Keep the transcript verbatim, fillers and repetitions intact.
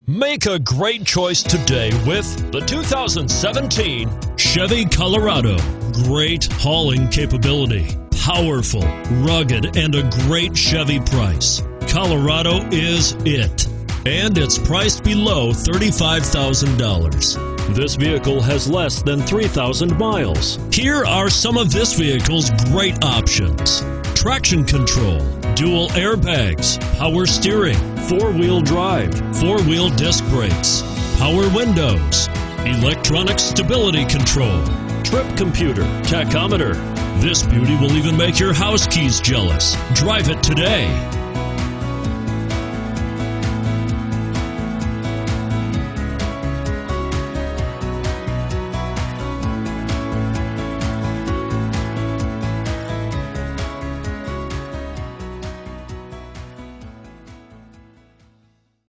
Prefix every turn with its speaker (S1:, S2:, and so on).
S1: Make a great choice today with the two thousand seventeen Chevy Colorado. Great hauling capability, powerful, rugged, and a great Chevy price. Colorado is it, and it's priced below thirty-five thousand dollars. This vehicle has less than three thousand miles. Here are some of this vehicle's great options: traction control, dual airbags, power steering, four-wheel drive, four-wheel disc brakes, power windows, electronic stability control, trip computer, tachometer. This beauty will even make your house keys jealous. Drive it today.